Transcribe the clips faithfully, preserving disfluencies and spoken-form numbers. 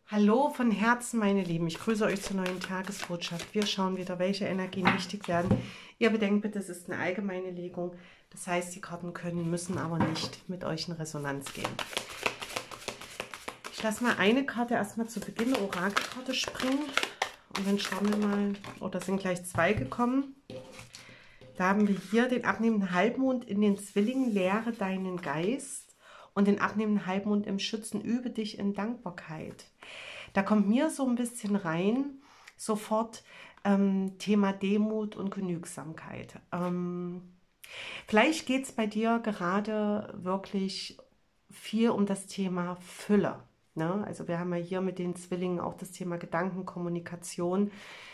Hallo von Herzen, meine Lieben. Ich grüße euch zur neuen Tagesbotschaft. Wir schauen wieder, welche Energien wichtig werden. Ihr bedenkt bitte, es ist eine allgemeine Legung. Das heißt, die Karten können, müssen aber nicht mit euch in Resonanz gehen. Ich lasse mal eine Karte erstmal zu Beginn, eine Orakelkarte, springen. Und dann schauen wir mal, oder sind gleich zwei gekommen. Da haben wir hier den abnehmenden Halbmond in den Zwillingen, lehre deinen Geist. Und den abnehmenden Halbmond im Schützen, übe dich in Dankbarkeit. Da kommt mir so ein bisschen rein, sofort ähm, Thema Demut und Genügsamkeit. Ähm, vielleicht geht es bei dir gerade wirklich viel um das Thema Fülle. Ne? Also wir haben ja hier mit den Zwillingen auch das Thema Gedankenkommunikation.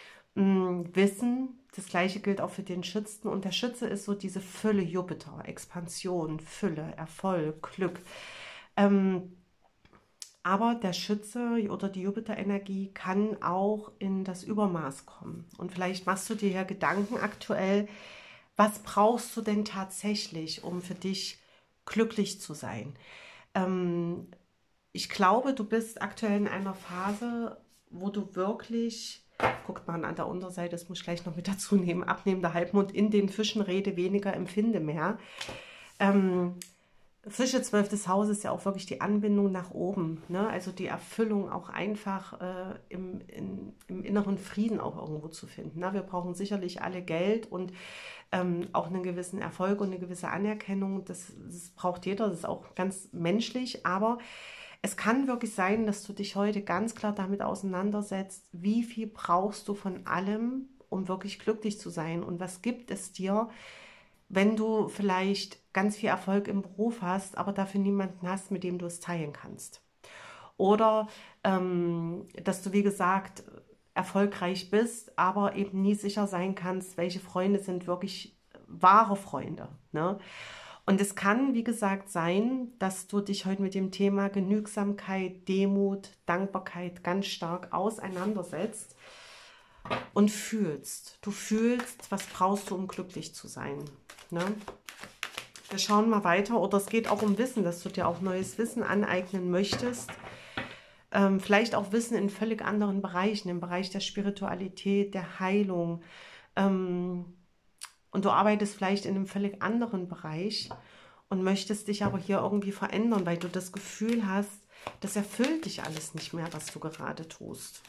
Wissen, das gleiche gilt auch für den Schützen, und der Schütze ist so diese Fülle Jupiter, Expansion, Fülle, Erfolg, Glück. Ähm, aber der Schütze oder die Jupiter-Energie kann auch in das Übermaß kommen. Und vielleicht machst du dir ja Gedanken aktuell, was brauchst du denn tatsächlich, um für dich glücklich zu sein? Ähm, ich glaube, du bist aktuell in einer Phase, wo du wirklich, guckt man an der Unterseite, das muss ich gleich noch mit dazu nehmen, abnehmender Halbmond in den Fischen, rede weniger, empfinde mehr. Ähm, Fische, zwölftes Haus ist ja auch wirklich die Anbindung nach oben, ne? Also die Erfüllung auch einfach äh, im, in, im inneren Frieden auch irgendwo zu finden. Ne? Wir brauchen sicherlich alle Geld und ähm, auch einen gewissen Erfolg und eine gewisse Anerkennung. Das, das braucht jeder, das ist auch ganz menschlich, aber es kann wirklich sein, dass du dich heute ganz klar damit auseinandersetzt, wie viel brauchst du von allem, um wirklich glücklich zu sein, und was gibt es dir, wenn du vielleicht ganz viel Erfolg im Beruf hast, aber dafür niemanden hast, mit dem du es teilen kannst. Oder ähm, dass du, wie gesagt, erfolgreich bist, aber eben nie sicher sein kannst, welche Freunde sind wirklich wahre Freunde. Ne? Und es kann, wie gesagt, sein, dass du dich heute mit dem Thema Genügsamkeit, Demut, Dankbarkeit ganz stark auseinandersetzt und fühlst. Du fühlst, was brauchst du, um glücklich zu sein. Ne? Wir schauen mal weiter. Oder es geht auch um Wissen, dass du dir auch neues Wissen aneignen möchtest. Ähm, vielleicht auch Wissen in völlig anderen Bereichen, im Bereich der Spiritualität, der Heilung. Ähm, und du arbeitest vielleicht in einem völlig anderen Bereich und möchtest dich aber hier irgendwie verändern, weil du das Gefühl hast, das erfüllt dich alles nicht mehr, was du gerade tust.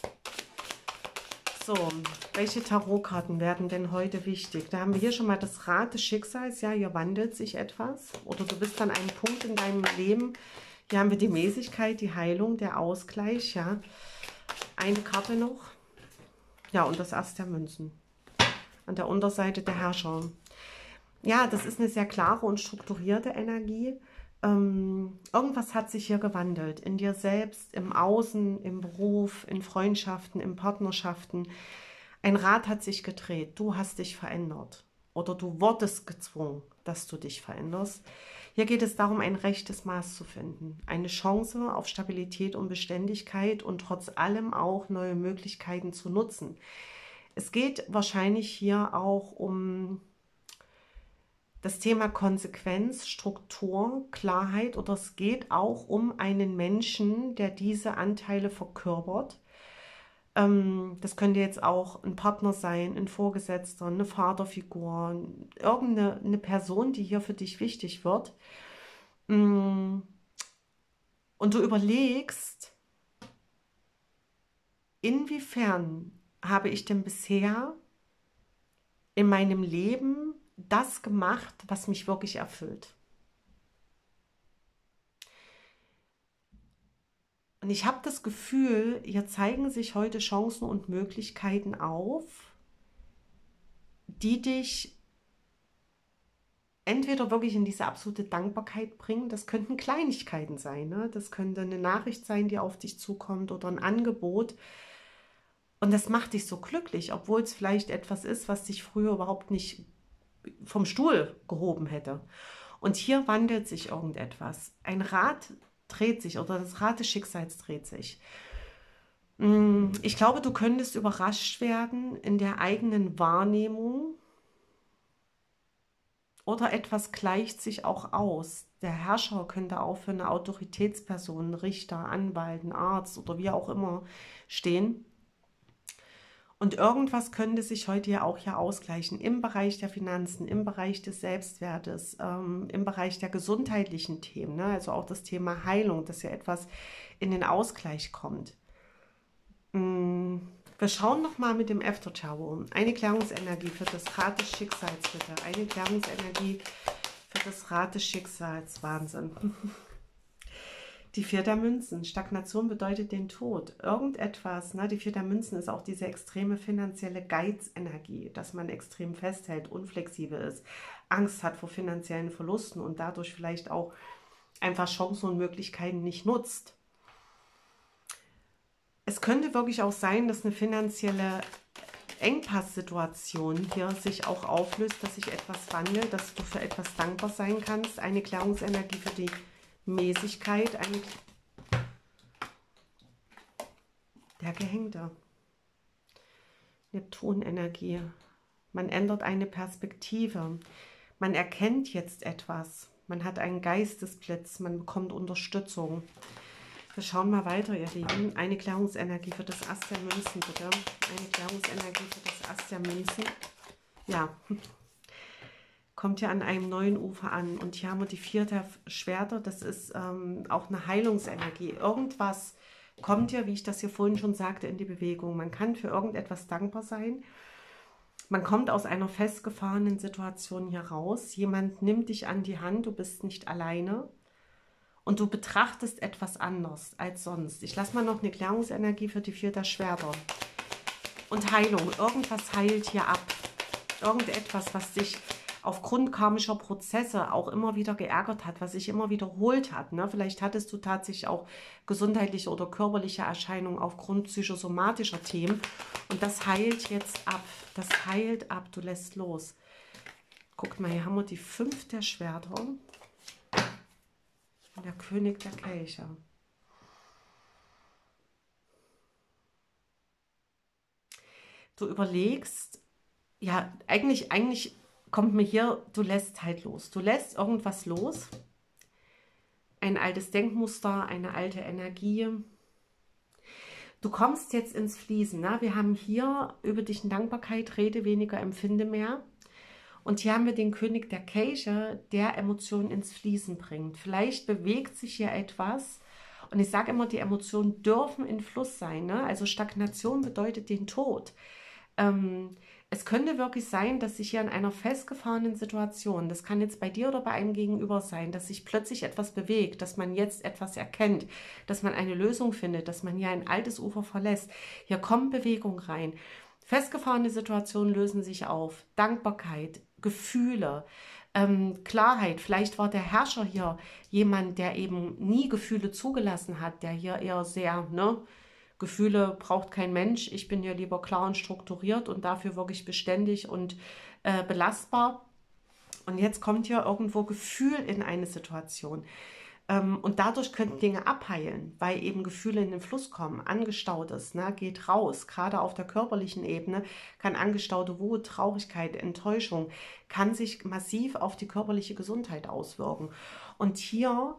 So, welche Tarotkarten werden denn heute wichtig? Da haben wir hier schon mal das Rad des Schicksals. Ja, hier wandelt sich etwas. Oder du bist an einem Punkt in deinem Leben. Hier haben wir die Mäßigkeit, die Heilung, der Ausgleich. Ja, eine Karte noch. Ja, und das Ass der Münzen. An der Unterseite der Herrscher. Ja, das ist eine sehr klare und strukturierte Energie. Ähm, irgendwas hat sich hier gewandelt. In dir selbst, im Außen, im Beruf, in Freundschaften, in Partnerschaften. Ein Rad hat sich gedreht. Du hast dich verändert. Oder du wurdest gezwungen, dass du dich veränderst. Hier geht es darum, ein rechtes Maß zu finden. Eine Chance auf Stabilität und Beständigkeit und trotz allem auch neue Möglichkeiten zu nutzen. Es geht wahrscheinlich hier auch um das Thema Konsequenz, Struktur, Klarheit, oder es geht auch um einen Menschen, der diese Anteile verkörpert. Ähm, das könnte jetzt auch ein Partner sein, ein Vorgesetzter, eine Vaterfigur, irgendeine eine Person, die hier für dich wichtig wird. Und du überlegst, inwiefern habe ich denn bisher in meinem Leben das gemacht, was mich wirklich erfüllt. Und ich habe das Gefühl, hier zeigen sich heute Chancen und Möglichkeiten auf, die dich entweder wirklich in diese absolute Dankbarkeit bringen. Das könnten Kleinigkeiten sein, ne? Das könnte eine Nachricht sein, die auf dich zukommt, oder ein Angebot. Und das macht dich so glücklich, obwohl es vielleicht etwas ist, was dich früher überhaupt nicht vom Stuhl gehoben hätte. Und hier wandelt sich irgendetwas. Ein Rad dreht sich, oder das Rad des Schicksals dreht sich. Ich glaube, du könntest überrascht werden in der eigenen Wahrnehmung, oder etwas gleicht sich auch aus. der Herrscher könnte auch für eine Autoritätsperson, ein Richter, Anwalt, ein Arzt oder wie auch immer stehen. Und irgendwas könnte sich heute ja auch hier ausgleichen im Bereich der Finanzen, im Bereich des Selbstwertes, ähm, im Bereich der gesundheitlichen Themen, ne? Also auch das Thema Heilung, dass ja etwas in den Ausgleich kommt. Mm, Wir schauen nochmal mit dem After-Tarot. Eine Klärungsenergie für das Rad des Schicksals, bitte. Eine Klärungsenergie für das Rad des Schicksals. Wahnsinn. Die Vier der Münzen. Stagnation bedeutet den Tod. Irgendetwas, ne? Die Vier der Münzen ist auch diese extreme finanzielle Geizenergie, dass man extrem festhält, unflexibel ist, Angst hat vor finanziellen Verlusten und dadurch vielleicht auch einfach Chancen und Möglichkeiten nicht nutzt. Es könnte wirklich auch sein, dass eine finanzielle Engpasssituation hier sich auch auflöst, dass sich etwas wandelt, dass du für etwas dankbar sein kannst. Eine Klärungsenergie für die Mäßigkeit, eine der Gehängte. Neptunenergie. Man ändert eine Perspektive. Man erkennt jetzt etwas. Man hat einen Geistesblitz. Man bekommt Unterstützung. Wir schauen mal weiter, ihr Lieben. Eine Klärungsenergie für das Ass der Münzen, bitte. Eine Klärungsenergie für das Ass der Münzen. Ja. Kommt ja an einem neuen Ufer an. Und hier haben wir die Vier der Schwerter. Das ist ähm, auch eine Heilungsenergie. Irgendwas kommt ja, wie ich das hier vorhin schon sagte, in die Bewegung. Man kann für irgendetwas dankbar sein. Man kommt aus einer festgefahrenen Situation hier raus. Jemand nimmt dich an die Hand. Du bist nicht alleine. Und du betrachtest etwas anders als sonst. Ich lasse mal noch eine Klärungsenergie für die Vier der Schwerter. Und Heilung. Irgendwas heilt hier ab. Irgendetwas, was dich aufgrund karmischer Prozesse auch immer wieder geärgert hat, was sich immer wiederholt hat. Ne? Vielleicht hattest du tatsächlich auch gesundheitliche oder körperliche Erscheinungen aufgrund psychosomatischer Themen. Und das heilt jetzt ab. Das heilt ab. Du lässt los. Guckt mal, hier haben wir die Fünf der Schwerter. Und der König der Kelche. Du überlegst, ja, eigentlich, eigentlich kommt mir hier, du lässt halt los. Du lässt irgendwas los. Ein altes Denkmuster, eine alte Energie. Du kommst jetzt ins Fließen. Ne? Wir haben hier über dich in Dankbarkeit, rede weniger, empfinde mehr. Und hier haben wir den König der Kelche, der Emotionen ins Fließen bringt. Vielleicht bewegt sich hier etwas. Und ich sage immer, die Emotionen dürfen in Fluss sein. Ne? Also Stagnation bedeutet den Tod. Ähm, es könnte wirklich sein, dass sich hier in einer festgefahrenen Situation, das kann jetzt bei dir oder bei einem Gegenüber sein, dass sich plötzlich etwas bewegt, dass man jetzt etwas erkennt, dass man eine Lösung findet, dass man hier ein altes Ufer verlässt. Hier kommt Bewegung rein. Festgefahrene Situationen lösen sich auf. Dankbarkeit, Gefühle, ähm, Klarheit. Vielleicht war der Herrscher hier jemand, der eben nie Gefühle zugelassen hat, der hier eher sehr, ne, Gefühle braucht kein Mensch. Ich bin hier lieber klar und strukturiert und dafür wirklich beständig und äh, belastbar. Und jetzt kommt hier irgendwo Gefühl in eine Situation. Ähm, und dadurch könnten Dinge abheilen, weil eben Gefühle in den Fluss kommen. Angestautes, ne, geht raus. Gerade auf der körperlichen Ebene kann angestaute Wut, Traurigkeit, Enttäuschung, kann sich massiv auf die körperliche Gesundheit auswirken. Und hier...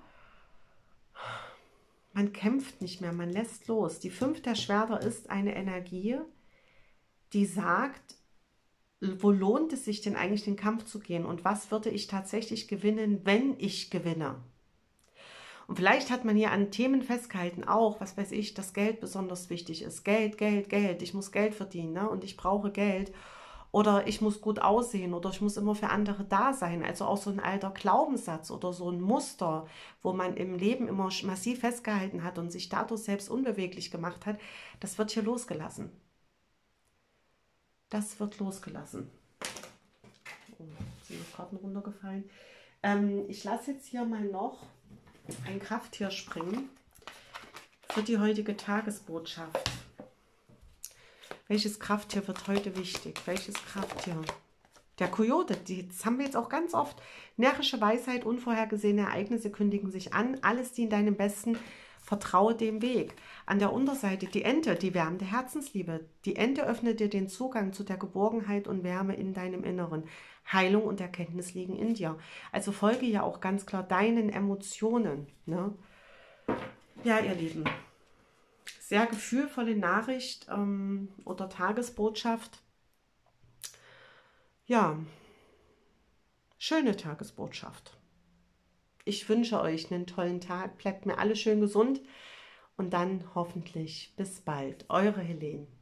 Man kämpft nicht mehr, man lässt los. Die Fünf der Schwerter ist eine Energie, die sagt, wo lohnt es sich denn eigentlich, den Kampf zu gehen? Und was würde ich tatsächlich gewinnen, wenn ich gewinne? Und vielleicht hat man hier an Themen festgehalten, auch, was weiß ich, dass Geld besonders wichtig ist. Geld, Geld, Geld. Ich muss Geld verdienen, ne? Und ich brauche Geld. Oder ich muss gut aussehen oder ich muss immer für andere da sein. Also auch so ein alter Glaubenssatz oder so ein Muster, wo man im Leben immer massiv festgehalten hat und sich dadurch selbst unbeweglich gemacht hat, das wird hier losgelassen. Das wird losgelassen. Oh, sind noch Karten runtergefallen. Ähm, ich lasse jetzt hier mal noch ein Krafttier springen für die heutige Tagesbotschaft. Welches Krafttier wird heute wichtig? Welches Krafttier? Der Kojote, die, das haben wir jetzt auch ganz oft. Närrische Weisheit, unvorhergesehene Ereignisse kündigen sich an. Alles dient deinem Besten. Vertraue dem Weg. An der Unterseite die Ente, die wärmende Herzensliebe. Die Ente öffnet dir den Zugang zu der Geborgenheit und Wärme in deinem Inneren. Heilung und Erkenntnis liegen in dir. Also folge ja auch ganz klar deinen Emotionen. Ne? Ja, ihr Lieben, sehr gefühlvolle Nachricht ähm, oder Tagesbotschaft. Ja, schöne Tagesbotschaft. Ich wünsche euch einen tollen Tag. Bleibt mir alle schön gesund und dann hoffentlich bis bald. Eure Helene.